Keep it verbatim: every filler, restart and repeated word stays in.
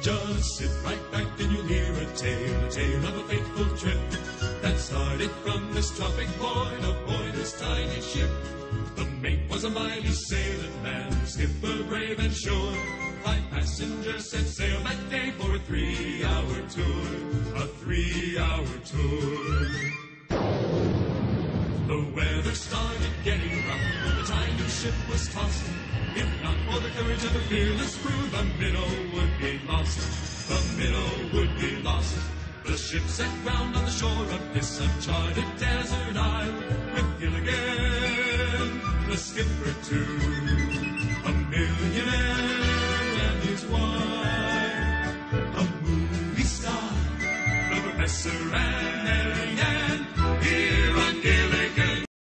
Just sit right back and you'll hear a tale, a tale of a fateful trip that started from this tropic point aboard this tiny ship. The mate was a mighty sailing man, the skipper brave and sure. Five passengers set sail that day for a three-hour tour, a three-hour tour. The weather started getting rough, the tiny ship was tossed. If not for the courage of the fearless crew, the minnow would be lost, the minnow would be lost. The ship set ground on the shore of this uncharted desert isle, with Gilligan, the skipper too.